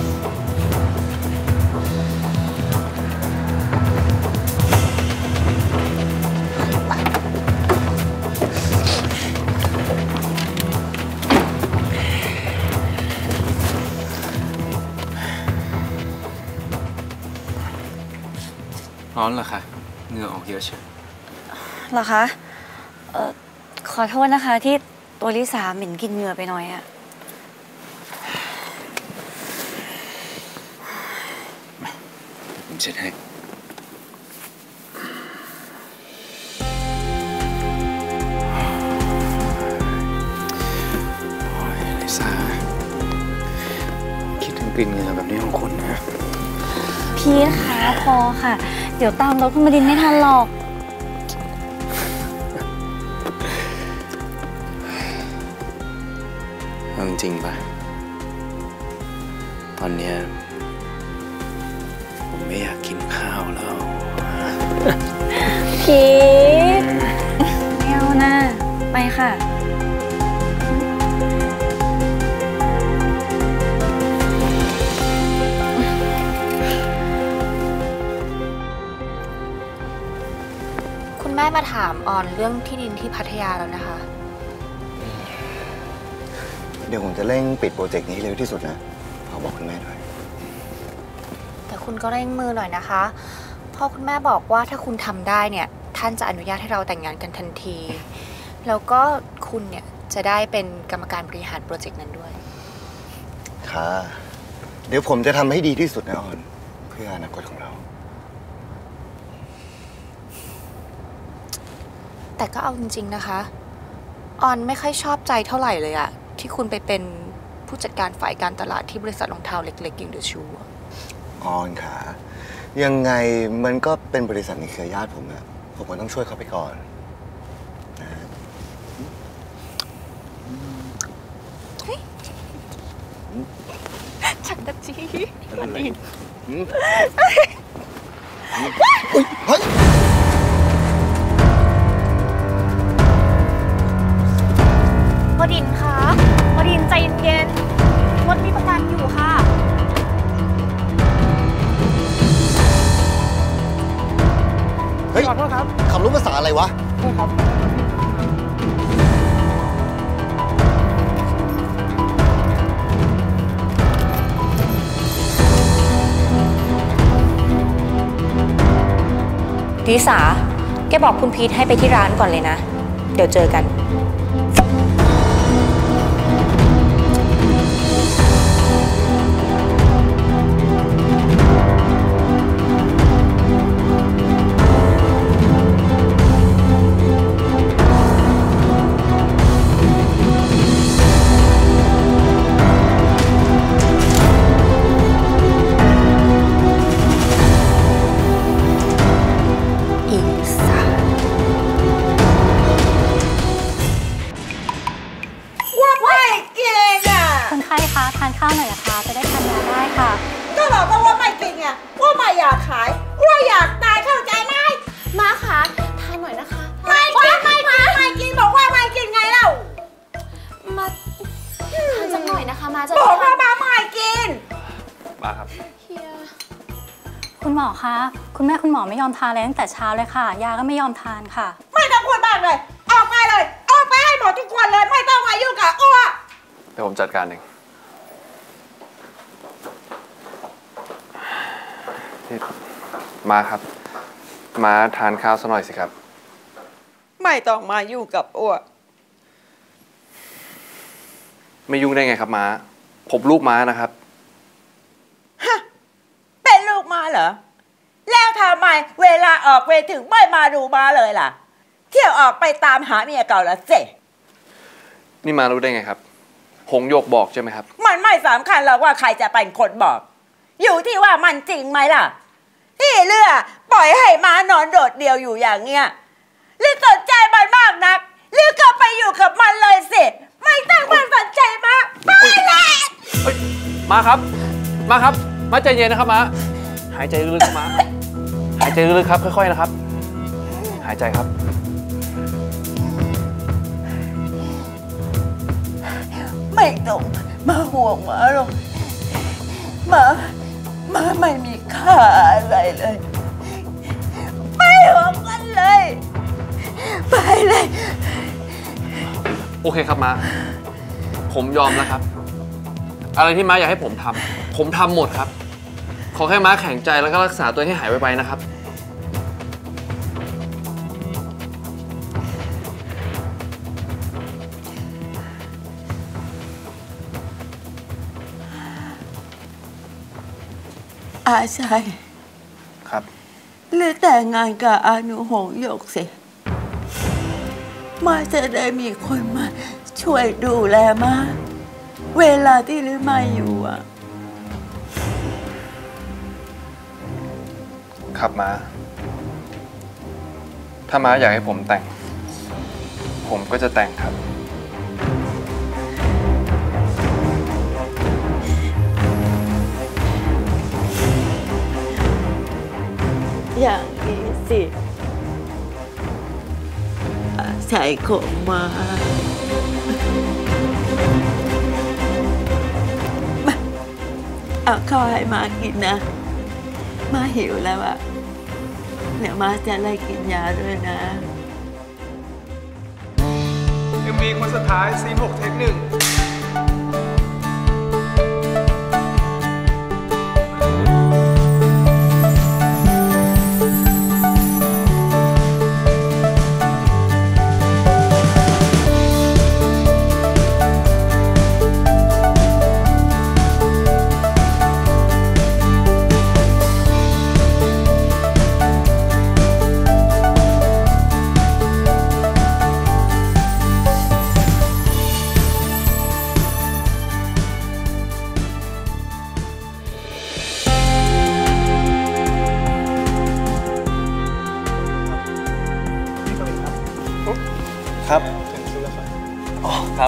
S9: ร้อนเหรอคะเหงื่อออกเยอะเชียว
S2: เหรอคะขอโทษนะคะที่ตัวลิสาเหม็นกินเหงื่อไปหน่อยอะ
S9: ผมเช็ดให้โอ้ยลิซ่าคิดถึงกลิ่นเหงื่อแบบนี้ของคุณนะ
S2: พีทคะพอค่ะ เดี๋ยวตามรถคุณบดินทร์ไม่ทันหรอก
S9: เอาจริงๆป่ะ ตอนเนี้ยผมไม่อยากกินข้าวแล้ว
S2: พีทไม่เอานะไปค่ะ
S10: คุณแม่มาถามออนเรื่องที่ดินที่พัทยาแล้วนะคะ
S8: เดี๋ยวผมจะเร่งปิดโปรเจกต์นี้ให้เร็วที่สุดนะขอบอกคุณแม่ด้วย
S10: แต่คุณก็เร่งมือหน่อยนะคะเพราะคุณแม่บอกว่าถ้าคุณทำได้เนี่ยท่านจะอนุญาตให้เราแต่งงานกันทันที แล้วก็คุณเนี่ยจะได้เป็นกรรมการบริหารโปรเจกต์นั้นด้วย
S8: ค่ะ เดี๋ยวผมจะทำให้ดีที่สุดนะออนเพื่ออนาคตของเรา
S10: แต่ก็เอาจริงๆนะคะออนไม่ค่อยชอบใจเท่าไหร่เลยอะที่คุณไปเป็นผู้จัดการฝ่ายการตลาดที่บริษัทรองเท้าเล็กๆอย่างเดอะชู
S8: ออนค่ะยังไงมันก็เป็นบริษัทในเครือญาติผมนะผมก็ต้องช่วยเขาไปก่อนนะ
S10: ฉันตะจี
S8: เฮ้ย
S10: บดินทร์คะบดินทร์ใจเย็นๆรถมีประกันอยู่ค่ะ
S8: เฮ้ยขอโทษครับขับรถภาษาอะไรวะใช่ครับ
S6: ลิสาแกบอกคุณพีทให้ไปที่ร้านก่อนเลยนะ เดี๋ยวเจอกัน
S2: ทานข้าวหน่อยนะคะจะได้ทานยาได้ค่ะ
S14: ก็บอกว่าไม่กินไงว่าไม่อยากขายว่าอยากตายเข้าใจไหม
S10: ม้าคะทานหน่อยนะคะ
S14: ไม่กินไม่กินบอกว่าไม่กินไงเล่า
S10: มาทานสักหน่อยนะคะมาจะ
S14: บอกว่ามาไม่กิน
S9: มาครับ
S10: เฮีย
S2: คุณหมอคะคุณแม่คุณหมอไม่ยอมทานเลยตั้งแต่เช้าเลยค่ะยาก็ไม่ยอมทานค่ะ
S14: ไม่ต้องพูดมากเลยออกไปเลยออกไปให้หมดทุกคนเลยไม่ต้องมายุ่งกับอ้ว
S9: เดี๋ยวผมจัดการเองมาครับมาทานข้าวซะหน่อยสิครับ
S14: ไม่ต้องมายุ่งกับอ้ว
S9: ไม่ยุ่งได้ไงครับม้าผมลูกม้านะครับ
S14: ฮะเป็นลูกม้าเหรอแล้วทำไมเวลาออกไปถึงไม่มาดูม้าเลยล่ะเที่ยวออกไปตามหาเมียเก่าละเจ๊
S9: นี่มารู้ได้ไงครับหงโยกบอกใช่ไหมครับ
S14: มันไม่สำคัญหรอกว่าใครจะเป็นคนบอกอยู่ที่ว่ามันจริงไหมล่ะที่เลือปล่อยให้ม้านอนโดดเดียวอยู่อย่างเงี้ยหรือสนใจมันมากนักหรือก็ไปอยู่กับมันเลยสิไม่ต้องมันฝันใจมาไปเลย
S5: มาครับ มาครับ มาใจเย็นนะครับมาหายใจลึกๆครับมาหายใจลึกๆครับค่อยๆนะครับ หายใจครับ
S14: ไม่ต้องมาห่วงมาหรอกมาไม่มีค่าอะไรเลยไม่ห่วงกันเลยไปเลย
S5: โอเคครับมาผมยอมแล้วครับ อะไรที่ม้าอยากให้ผมทำผมทำหมดครับ ขอแค่ม้าแข็งใจแล้วก็รักษาตัวเองให้หายไวๆนะครับ
S14: อาชัย
S5: ครับ
S14: หรือแต่งงานกับอาหนูหงหยกสิมาจะได้มีคนมาช่วยดูแลมาเวลาที่ลือมาอยู่อ่ะ
S5: ครับม้าถ้าม้าอยากให้ผมแต่ง ผมก็จะแต่งครับ
S14: อย่างนี้สิอาชัยของมาเอาข้าวให้มากินนะมาหิวแล้วอะเดี๋ยวมาจะไล่กินยาด้วยนะ
S15: MV คนสุดท้ายซีน6 เทค 1
S5: ครับอ๋อครับ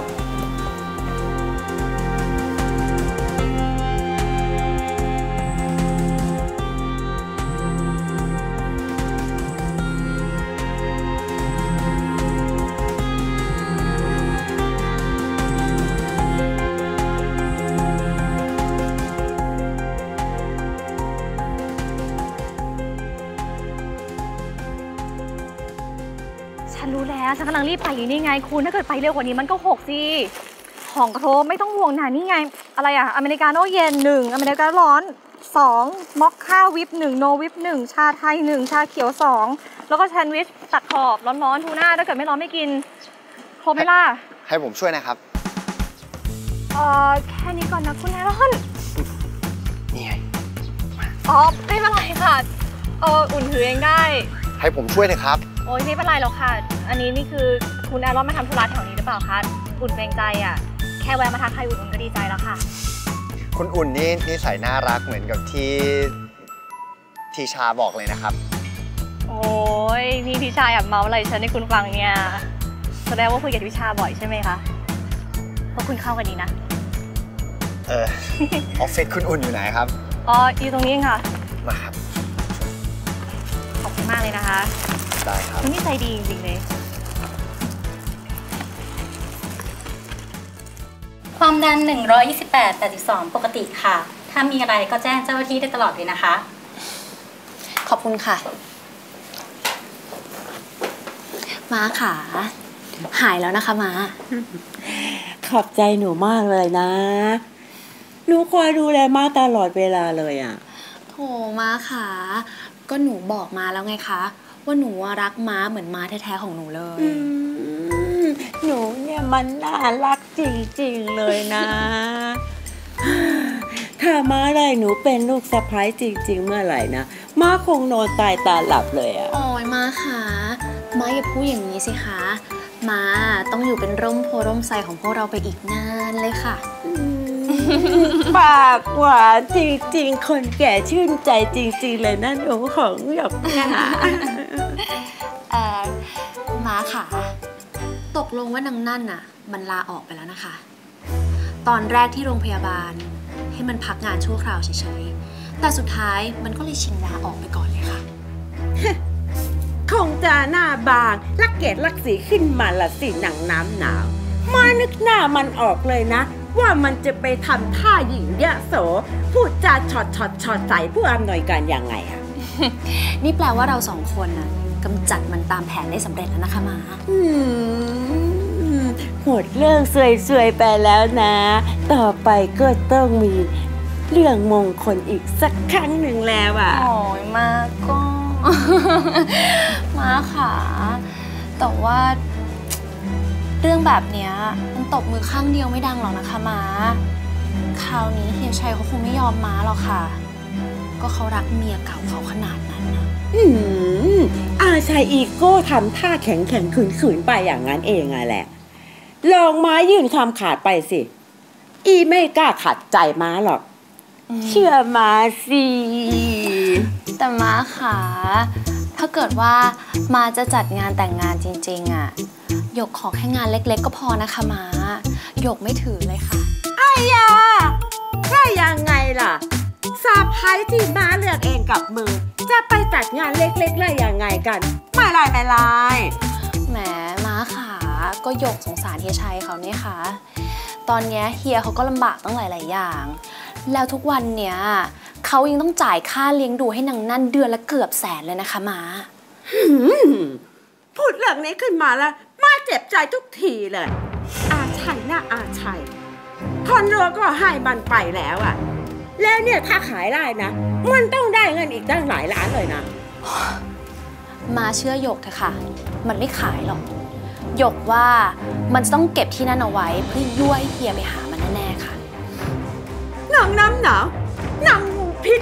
S10: ฉันรู้แล้วฉันกำลังรีบไปอยู่นี่ไงคุณถ้าเกิดไปเร็วกว่านี้มันก็6สิของกระทบไม่ต้องห่วงนะนี่ไงอะไรอะอเมริกาโน่เย็น1อเมริการ้อน2มอคค่าวิป1โนวิป1ชาไทย1ชาเขียว2แล้วก็แซนด์วิชตัดขอบร้อนๆทูน่าถ้าเกิดไม่ร้อนไม่กินครบไหมล่ะ
S8: ให้ผมช่วยนะครับ
S10: แค่นี้ก่อนนะคุณไอรอน
S8: นี่ไง
S10: อ๋อไม่เป็นไรค่ะอุ่นถือเองได้
S8: ให้ผมช่วยนะครับ
S10: โอ๊ยไม่เป็นไรหรอกค่ะอันนี้นี่คือคุณไอรอนมาทำธุระแถวนี้หรือเปล่าคะอุ่นเกรงใจอ่ะแค่แวะมาทักทายอุ่นก็ดีใจแล้วค่ะ
S8: คุณอุ่นนี่นิสัยน่ารักเหมือนกับที่ชาบอกเลยนะครับ
S10: โอ้ยนี่ทิชาอยากเมาอะไรฉันให้คุณฟังเนี่ยแสดงว่าคุยกับทิชาบ่อยใช่ไหมคะเพราะคุณเข้ากันดีนะ
S8: ออฟฟิศคุณอุ่นอยู่ไหนครับ
S10: อยู่ตรงนี้เองค่ะ
S8: มาครับ
S10: ขอบคุณมากเลยนะคะ
S8: ได้ครับ
S10: คุณนี่ใจดีจริงๆเลย
S16: ความดัน 128/82 ปกติค่ะ ถ้ามีอะไรก็แจ้งเจ้าหน้าที่ได้ตลอดเลยนะคะ
S2: ขอบคุณค่ะม้าขาหายแล้วนะคะม้า
S14: ขอบใจหนูมากเลยนะหนูคอยดูแลม้าตลอดเวลาเลยอ่ะ
S2: โถม้าขาก็หนูบอกม้าแล้วไงคะว่าหนูรักม้าเหมือนม้าแท้ๆของหนูเลย
S14: หนูเนี่ยมันน่ารักจริงๆเลยนะ ถ้าม้าได้หนูเป็นลูกสะใภ้จริงๆเมื่อไหร่นะม้าคงนอนตายตาหลับเลยอ่ะ
S2: โอ้ยม้าขาม้าอย่าพูดอย่างนี้สิคะม้าต้องอยู่เป็นร่มโพร่มไทรของพวกเราไปอีกนานเลยค่ะ
S14: ปากหวานจริงๆคนแก่ชื่นใจจริงๆเลยนะหนูของหยกเนี่ย
S2: ม้าขาตกลงว่านางนั่นน่ะ
S10: มันลาออกไปแล้วนะคะ ตอนแรกที่โรงพยาบาลให้มันพักงานชั่วคราวเฉยๆแต่สุดท้ายมันก็เลยชิงลาออกไปก่อนเลยค่ะ
S14: คงจะหน้าบางรักเกดรักสีขึ้นมาละสิหนังน้ำหนาวมานึกหน้ามันออกเลยนะ ว่ามันจะไปทำท่าหญิงยะโสพูดจาช็อตใส่ผู้อำนวยการยังไงอะ
S10: นี่แปลว่าเราสองคนน่ะกำจัดมันตามแผนได้สำเร็จแล้วนะคะมา
S14: หมดเรื่องสวยๆไปแล้วนะ ต่อไปก็ต้องมีเรื่องมงคลอีกสักครั้งหนึ่งแล้วอ่ะ
S2: โอ้ยมาก็ มาค่ะแต่ว่าเรื่องแบบเนี้ยมันตบมือข้างเดียวไม่ดังหรอกนะคะมาคราวนี้เฮียชัยเขาคงไม่ยอมม้าหรอกค่ะก็เขารักเมียเก่าเขาขนาดนั้นนะ
S14: อาชัยอีโก้ทำท่าแข็งขืนไปอย่างนั้นเองอะแหละลองม้ายื่นคำขาดไปสิอีไม่กล้าขัดใจม้าหรอกเชื่อม้าสิ
S2: แต่ม้าค่ะถ้าเกิดว่าม้าจะจัดงานแต่งงานจริงๆอะหยกขอแค่งานเล็กๆก็พอนะคะม้าหยกไม่ถือเลยค่ะ
S14: ไอ้ยาได้ยังไงล่ะซาไพรส์ที่ม้าเลือกเองกับมือจะไปจัดงานเล็กๆได้ยังไงกันไม่ไร
S2: แหมม้าค่ะก็หยกสงสารเฮียชัยเขาเนี่ยค่ะตอนนี้เฮียเขาก็ลำบากตั้งหลายๆอย่างแล้วทุกวันเนี้ยเขายังต้องจ่ายค่าเลี้ยงดูให้นางนั่นเดือนละเกือบ100,000เลยนะคะม้า
S14: พูดเรื่องนี้ขึ้นมาแล้วม้าเจ็บใจทุกทีเลยอาชัยนะอาชัยคอนโดก็ให้มันไปแล้วอะแล้วเนี่ยถ้าขายได้นะมันต้องได้เงินอีกตั้งหลายล้านเลยนะ
S2: มาเชื่อหยกเถอะค่ะมันไม่ขายหรอกหยกว่ามันจะต้องเก็บที่นั่นเอาไว้เพื่อยั่วให้เฮียไปหามันแน่ๆค่ะ
S14: นางน้ำหนาวนางงูพิษ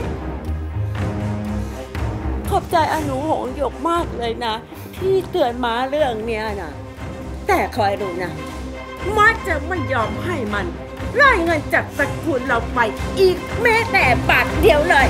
S14: ขอบใจอนุของหยกมากเลยนะที่เตือนม้าเรื่องเนี้ยนะแต่คอยดูนะม้าจะไม่ยอมให้มันไล่เงินจากตระกูลเราไปอีกแม้แต่บาทเดียวเลย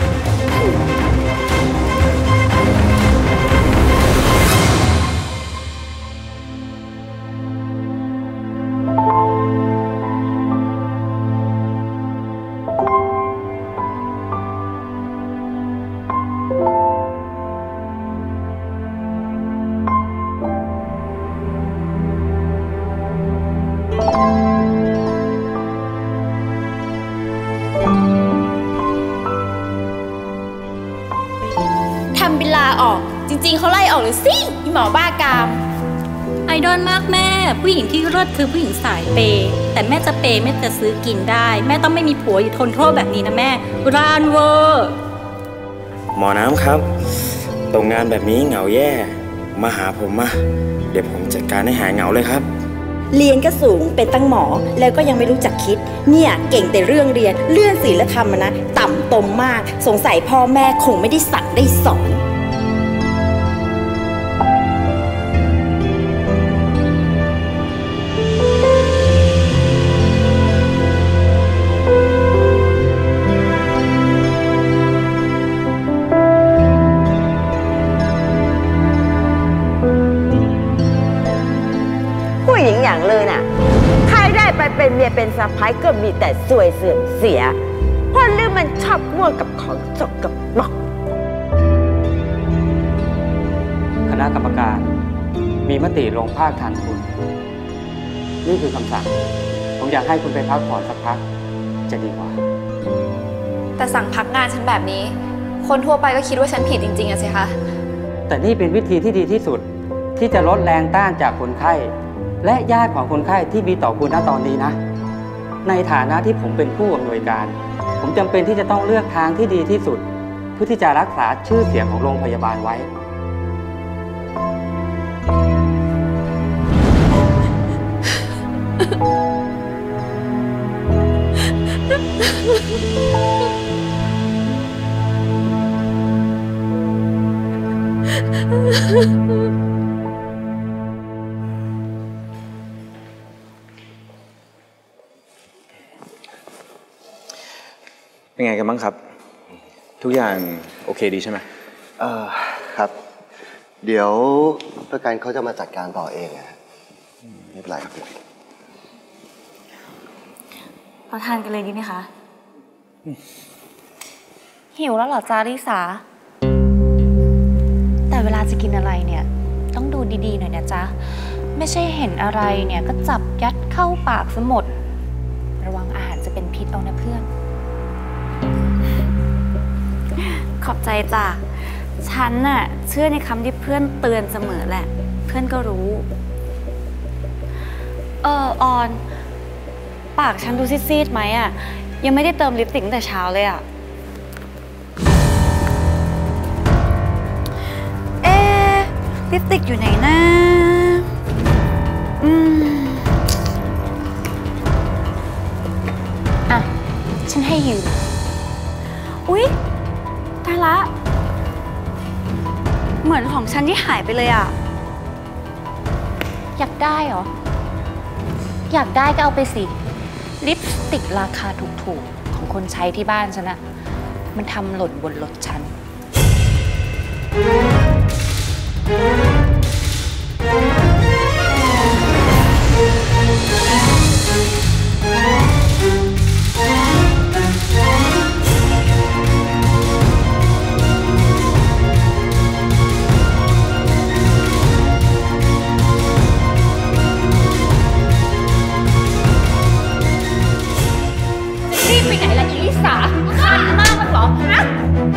S2: จริงๆเขาไล่ออกเลยสิหมอบ้ากาม
S16: ไอดอลมากแม่ผู้หญิงที่เลิศคือผู้หญิงสายเปย์แต่แม่จะเปย์แม่จะซื้อกินได้แม่ต้องไม่มีผัวอยู่ทนโทษแบบนี้นะแม่รานเวอร์
S7: หมอน้ำครับตรงงานแบบนี้เหงาแย่มาหาผมมาเดี๋ยวผมจัดการให้หายเหงาเลยครับ
S17: เรียนก็สูงเป็นตั้งหมอแล้วก็ยังไม่รู้จักคิดเนี่ยเก่งแต่เรื่องเรียนเรื่องศีลธรรมนะต่ำตมมากสงสัยพ่อแม่คงไม่ได้สั่งได้สอน
S14: ผู้หญิงอย่างเลยน่ะใครได้ไปเป็นเมียเป็นสะใภ้ก็มีแต่สวยเสื่อมเสียเพราะเรื่องมันชอบมั่วกับของจกกับบอก
S18: คณะกรรมการมีมติลงภาคทันคุณนี่คือคำสั่งผมอยากให้คุณไปพักผ่อนสักพักจะดีกว่า
S3: แต่สั่งพักงานฉันแบบนี้คนทั่วไปก็คิดว่าฉันผิดจริงๆอะสิคะ
S18: แต่นี่เป็นวิธีที่ดีที่สุดที่จะลดแรงต้านจากคนไข้และญาติของคนไข้ที่มีต่อคุณณตอนนี้นะในฐานะที่ผมเป็นผู้อำนวยการผมจำเป็นที่จะต้องเลือกทางที่ดีที่สุดเพื่อที่จะรักษาชื่อเสียงของโรงพยาบาลไว้
S19: เป็นไงกันบ้างครับทุกอย่างโอเคดีใช่ไหม
S13: ครับเดี๋ยวประกันเขาจะมาจัดการต่อเองนะไม่เป็นไรครับ
S2: เราทานกันเลยดีไหมคะ
S6: หิวแล้วเหรอจ้าลิสาแต่เวลาจะกินอะไรเนี่ยต้องดูดีๆหน่อยนะจ๊ะไม่ใช่เห็นอะไรเนี่ยก็จับยัดเข้าปากซะหมดระวังอาหารจะเป็นพิษเอานะเพื่อน
S2: ขอบใจจ้ะฉันน่ะเชื่อในคำที่เพื่อนเตือนเสมอแหละเพื่อนก็รู้ออนปากฉันดูซีดๆไหมอ่ะยังไม่ได้เติมลิปสติกตั้งแต่เช้าเลยอ่ะลิปสติกอยู่ไหนนะ
S6: อ่ะฉันให้ยืม
S2: อุ๊ยตายละเหมือนของฉันที่หายไปเลยอ่ะ
S6: อยากได้เหรออยากได้ก็เอาไปสิลิปสติกราคาถูกๆของคนใช้ที่บ้านฉันอะมันทำหล่นบนรถฉันรีบไปไหนล่ะอีลิสาข้ามมากมันหรอฮะ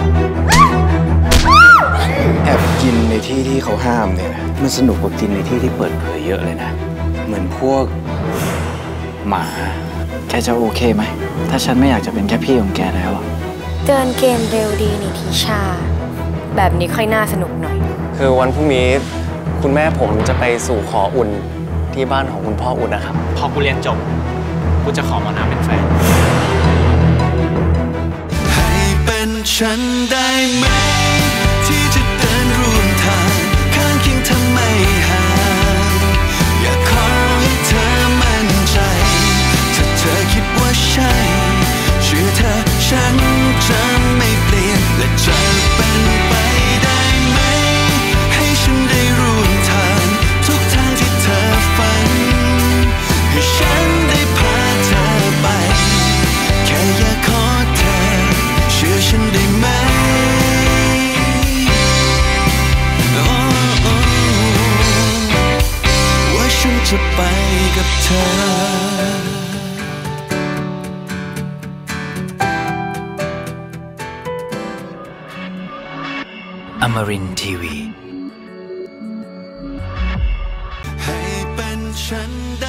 S19: แอบกินในที่ที่เขาห้ามเนี่ยมันสนุกกว่ากินในที่ที่เปิดเผยเยอะเลยนะเหมือนพวกหมาแกจะโอเคไหมถ้าฉันไม่อยากจะเป็นแค่พี่ของแกแล้ว
S11: เดินเกมเร็วดีนี่ทิชาแบบนี้ค่อยน่าสนุกหน่อย
S7: คือวันพรุ่งนี้คุณแม่ผมจะไปสู่ขออุ่นที่บ้านของคุณพ่ออุ่นนะครับพอกูเรียนจบกูจะขอมาน้ำเป็นแฟน
S1: ให้เป็นฉันได้ไหมที่จะเดินร่วมทางข้างเคียงเธอไม่ห่างอยากขอให้เธอมั่นใจถ้าเธอคิดว่าใช่เชื่อเธอฉันจะไม่เปลี่ยนและจะเป็นไปได้ไหมให้ฉันได้ร่วมทางทุกทางที่เธอฝันให้ฉันได้พาเธอไปแค่อยากขอเธอเชื่อฉันได้ไหมว่าฉันจะไปกับเธอ
S20: Amarin TV
S1: ให้เป็นฉันได้